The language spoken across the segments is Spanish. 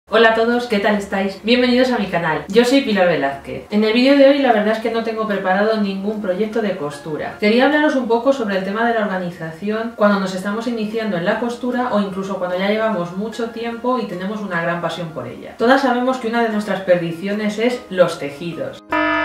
Hola a todos, ¿qué tal estáis? Bienvenidos a mi canal, yo soy Pilar Velázquez. En el vídeo de hoy la verdad es que no tengo preparado ningún proyecto de costura. Quería hablaros un poco sobre el tema de la organización cuando nos estamos iniciando en la costura o incluso cuando ya llevamos mucho tiempo y tenemos una gran pasión por ella. Todas sabemos que una de nuestras perdiciones es los tejidos.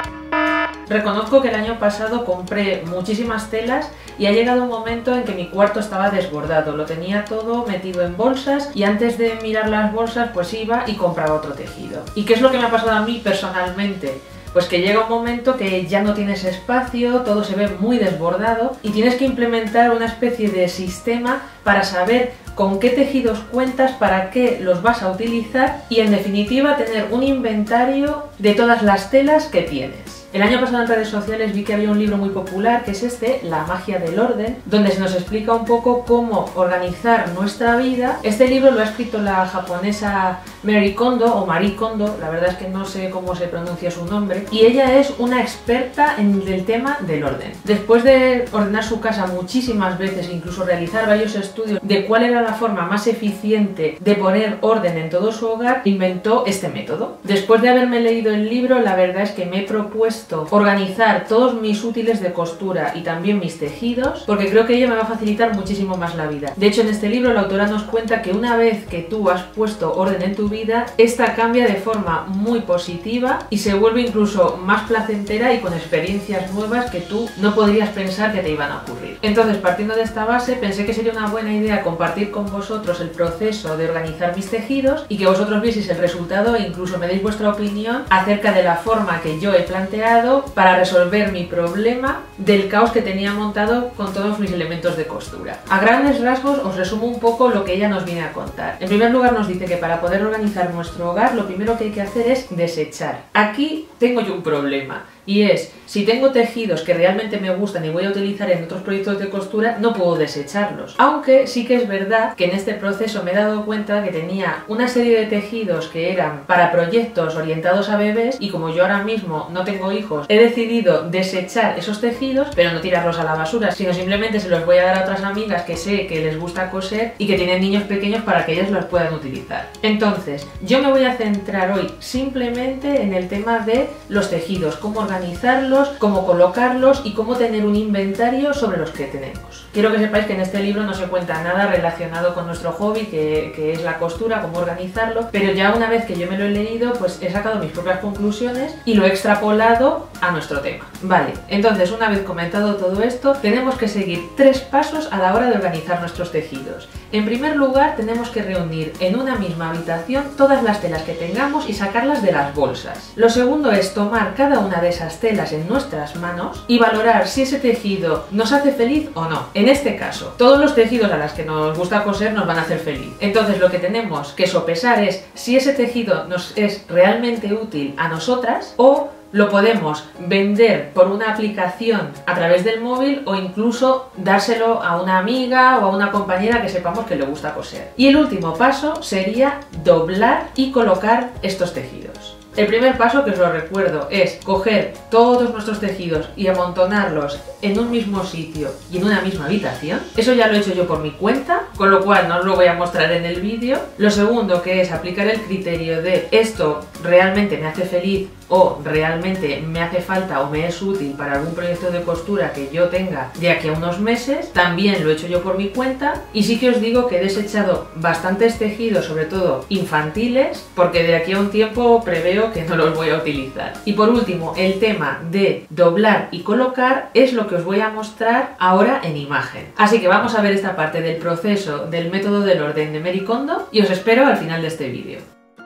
Reconozco que el año pasado compré muchísimas telas y ha llegado un momento en que mi cuarto estaba desbordado, lo tenía todo metido en bolsas y antes de mirar las bolsas pues iba y compraba otro tejido. ¿Y qué es lo que me ha pasado a mí personalmente? Pues que llega un momento que ya no tienes espacio, todo se ve muy desbordado y tienes que implementar una especie de sistema para saber con qué tejidos cuentas, para qué los vas a utilizar y en definitiva tener un inventario de todas las telas que tienes. El año pasado en redes sociales vi que había un libro muy popular que es este, La magia del orden, donde se nos explica un poco cómo organizar nuestra vida. Este libro lo ha escrito la japonesa Marie Kondo, o Marie Kondo, la verdad es que no sé cómo se pronuncia su nombre, y ella es una experta en el tema del orden. Después de ordenar su casa muchísimas veces, incluso realizar varios estudios de cuál era la forma más eficiente de poner orden en todo su hogar, inventó este método. Después de haberme leído el libro, la verdad es que me he propuesto organizar todos mis útiles de costura y también mis tejidos, porque creo que ello me va a facilitar muchísimo más la vida. De hecho, en este libro la autora nos cuenta que una vez que tú has puesto orden en tu vida, esta cambia de forma muy positiva y se vuelve incluso más placentera y con experiencias nuevas que tú no podrías pensar que te iban a ocurrir. Entonces, partiendo de esta base, pensé que sería una buena idea compartir con vosotros el proceso de organizar mis tejidos y que vosotros vieseis el resultado e incluso me deis vuestra opinión acerca de la forma que yo he planteado para resolver mi problema del caos que tenía montado con todos mis elementos de costura. A grandes rasgos os resumo un poco lo que ella nos viene a contar. En primer lugar nos dice que para poder organizar nuestro hogar lo primero que hay que hacer es desechar. Aquí tengo yo un problema. Y es, si tengo tejidos que realmente me gustan y voy a utilizar en otros proyectos de costura, no puedo desecharlos. Aunque sí que es verdad que en este proceso me he dado cuenta que tenía una serie de tejidos que eran para proyectos orientados a bebés y como yo ahora mismo no tengo hijos, he decidido desechar esos tejidos, pero no tirarlos a la basura, sino simplemente se los voy a dar a otras amigas que sé que les gusta coser y que tienen niños pequeños para que ellas los puedan utilizar. Entonces, yo me voy a centrar hoy simplemente en el tema de los tejidos, cómo organizarlos, cómo colocarlos y cómo tener un inventario sobre los que tenemos. Quiero que sepáis que en este libro no se cuenta nada relacionado con nuestro hobby, que es la costura, cómo organizarlo, pero ya una vez que yo me lo he leído, pues he sacado mis propias conclusiones y lo he extrapolado a nuestro tema. Vale, entonces una vez comentado todo esto, tenemos que seguir 3 pasos a la hora de organizar nuestros tejidos. En primer lugar, tenemos que reunir en una misma habitación todas las telas que tengamos y sacarlas de las bolsas. Lo segundo es tomar cada una de esas telas en nuestras manos y valorar si ese tejido nos hace feliz o no. En este caso, todos los tejidos a los que nos gusta coser nos van a hacer feliz. Entonces lo que tenemos que sopesar es si ese tejido nos es realmente útil a nosotras o lo podemos vender por una aplicación a través del móvil o incluso dárselo a una amiga o a una compañera que sepamos que le gusta coser. Y el último paso sería doblar y colocar estos tejidos. El primer paso, que os lo recuerdo, es coger todos nuestros tejidos y amontonarlos en un mismo sitio y en una misma habitación. Eso ya lo he hecho yo por mi cuenta, con lo cual no os lo voy a mostrar en el vídeo. Lo segundo, que es aplicar el criterio de esto realmente me hace feliz o realmente me hace falta o me es útil para algún proyecto de costura que yo tenga de aquí a unos meses. También lo he hecho yo por mi cuenta y sí que os digo que he desechado bastantes tejidos, sobre todo infantiles, porque de aquí a un tiempo preveo que no los voy a utilizar. Y por último, el tema de doblar y colocar es lo que os voy a mostrar ahora en imagen. Así que vamos a ver esta parte del proceso del método del orden de Marie Kondo y os espero al final de este vídeo.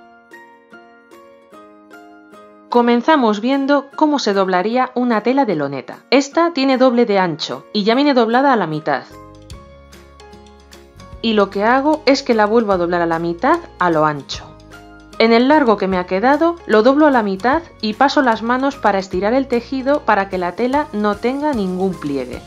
Comenzamos viendo cómo se doblaría una tela de loneta. Esta tiene doble de ancho y ya viene doblada a la mitad. Y lo que hago es que la vuelvo a doblar a la mitad a lo ancho. En el largo que me ha quedado lo doblo a la mitad y paso las manos para estirar el tejido para que la tela no tenga ningún pliegue.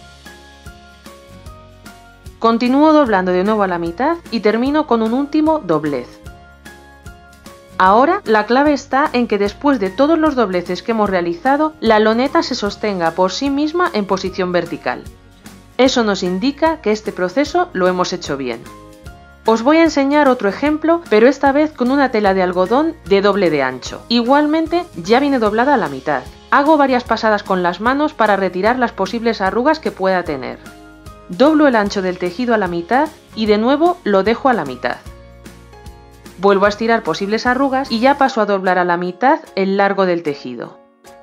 Continúo doblando de nuevo a la mitad y termino con un último doblez. Ahora la clave está en que después de todos los dobleces que hemos realizado, la loneta se sostenga por sí misma en posición vertical. Eso nos indica que este proceso lo hemos hecho bien. Os voy a enseñar otro ejemplo, pero esta vez con una tela de algodón de doble de ancho. Igualmente ya viene doblada a la mitad. Hago varias pasadas con las manos para retirar las posibles arrugas que pueda tener. Doblo el ancho del tejido a la mitad y de nuevo lo dejo a la mitad. Vuelvo a estirar posibles arrugas y ya paso a doblar a la mitad el largo del tejido.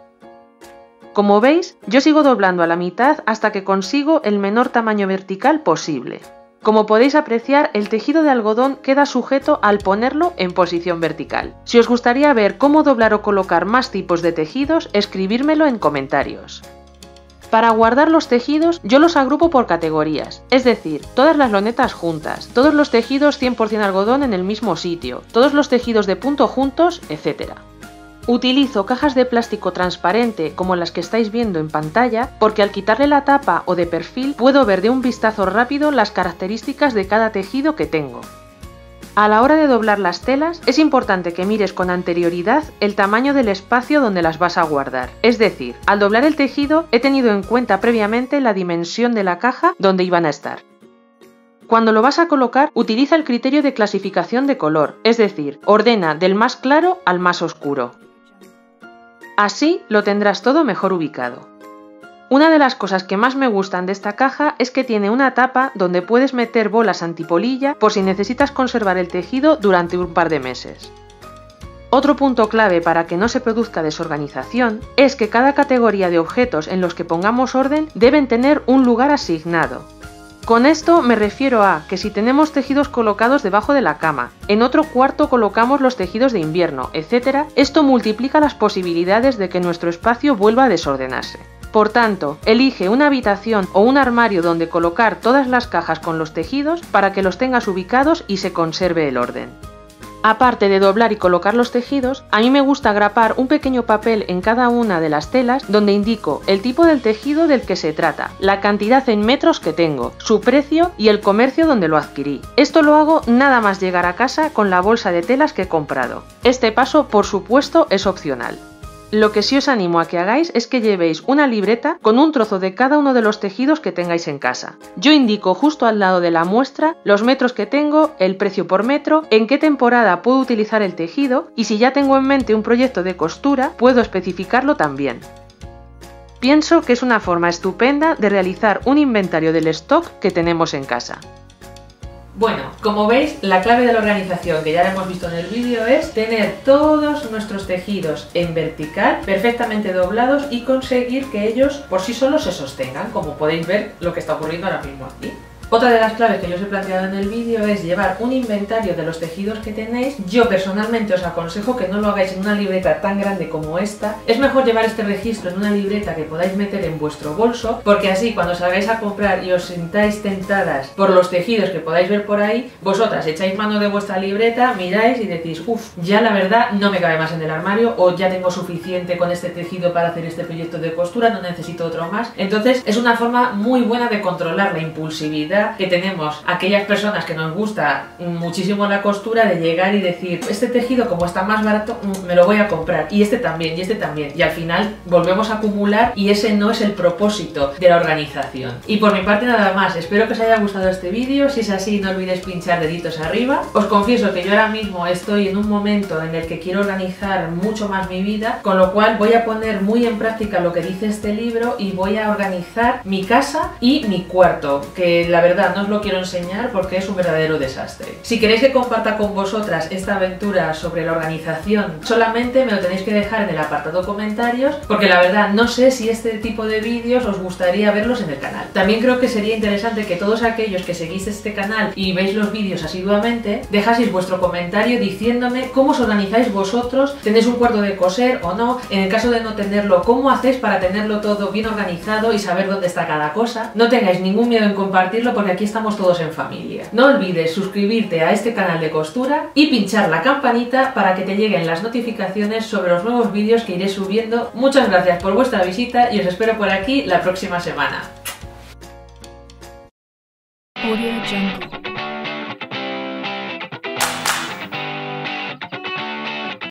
Como veis, yo sigo doblando a la mitad hasta que consigo el menor tamaño vertical posible. Como podéis apreciar, el tejido de algodón queda sujeto al ponerlo en posición vertical. Si os gustaría ver cómo doblar o colocar más tipos de tejidos, escribírmelo en comentarios. Para guardar los tejidos, yo los agrupo por categorías, es decir, todas las lonetas juntas, todos los tejidos 100% algodón en el mismo sitio, todos los tejidos de punto juntos, etc. Utilizo cajas de plástico transparente como las que estáis viendo en pantalla porque al quitarle la tapa o de perfil puedo ver de un vistazo rápido las características de cada tejido que tengo. A la hora de doblar las telas es importante que mires con anterioridad el tamaño del espacio donde las vas a guardar. Es decir, al doblar el tejido he tenido en cuenta previamente la dimensión de la caja donde iban a estar. Cuando lo vas a colocar, utiliza el criterio de clasificación de color, es decir, ordena del más claro al más oscuro. Así lo tendrás todo mejor ubicado. Una de las cosas que más me gustan de esta caja es que tiene una tapa donde puedes meter bolas antipolilla por si necesitas conservar el tejido durante un par de meses. Otro punto clave para que no se produzca desorganización es que cada categoría de objetos en los que pongamos orden deben tener un lugar asignado. Con esto me refiero a que si tenemos tejidos colocados debajo de la cama, en otro cuarto colocamos los tejidos de invierno, etc., esto multiplica las posibilidades de que nuestro espacio vuelva a desordenarse. Por tanto, elige una habitación o un armario donde colocar todas las cajas con los tejidos para que los tengas ubicados y se conserve el orden. Aparte de doblar y colocar los tejidos, a mí me gusta grapar un pequeño papel en cada una de las telas donde indico el tipo del tejido del que se trata, la cantidad en metros que tengo, su precio y el comercio donde lo adquirí. Esto lo hago nada más llegar a casa con la bolsa de telas que he comprado. Este paso, por supuesto, es opcional. Lo que sí os animo a que hagáis es que llevéis una libreta con un trozo de cada uno de los tejidos que tengáis en casa. Yo indico justo al lado de la muestra los metros que tengo, el precio por metro, en qué temporada puedo utilizar el tejido y si ya tengo en mente un proyecto de costura, puedo especificarlo también. Pienso que es una forma estupenda de realizar un inventario del stock que tenemos en casa. Bueno, como veis, la clave de la organización, que ya la hemos visto en el vídeo, es tener todos nuestros tejidos en vertical, perfectamente doblados y conseguir que ellos por sí solos se sostengan, como podéis ver lo que está ocurriendo ahora mismo aquí. Otra de las claves que yo os he planteado en el vídeo es llevar un inventario de los tejidos que tenéis. Yo personalmente os aconsejo que no lo hagáis en una libreta tan grande como esta. Es mejor llevar este registro en una libreta que podáis meter en vuestro bolso, porque así cuando salgáis a comprar y os sintáis tentadas por los tejidos que podáis ver por ahí, vosotras echáis mano de vuestra libreta, miráis y decís, uff, ya la verdad no me cabe más en el armario, o ya tengo suficiente con este tejido para hacer este proyecto de costura, no necesito otro más. Entonces es una forma muy buena de controlar la impulsividad que tenemos aquellas personas que nos gusta muchísimo la costura, de llegar y decir, este tejido como está más barato, me lo voy a comprar, y este también, y al final volvemos a acumular y ese no es el propósito de la organización. Y por mi parte nada más, espero que os haya gustado este vídeo. Si es así, no olvidéis pinchar deditos arriba. Os confieso que yo ahora mismo estoy en un momento en el que quiero organizar mucho más mi vida, con lo cual voy a poner muy en práctica lo que dice este libro y voy a organizar mi casa y mi cuarto, que la verdad no os lo quiero enseñar porque es un verdadero desastre. Si queréis que comparta con vosotras esta aventura sobre la organización, solamente me lo tenéis que dejar en el apartado comentarios, porque la verdad no sé si este tipo de vídeos os gustaría verlos en el canal. También creo que sería interesante que todos aquellos que seguís este canal y veis los vídeos asiduamente, dejaseis vuestro comentario diciéndome cómo os organizáis vosotros, tenéis un cuarto de coser o no, en el caso de no tenerlo, cómo hacéis para tenerlo todo bien organizado y saber dónde está cada cosa. No tengáis ningún miedo en compartirlo, porque aquí estamos todos en familia. No olvides suscribirte a este canal de costura y pinchar la campanita para que te lleguen las notificaciones sobre los nuevos vídeos que iré subiendo. Muchas gracias por vuestra visita y os espero por aquí la próxima semana. Audio Jungle.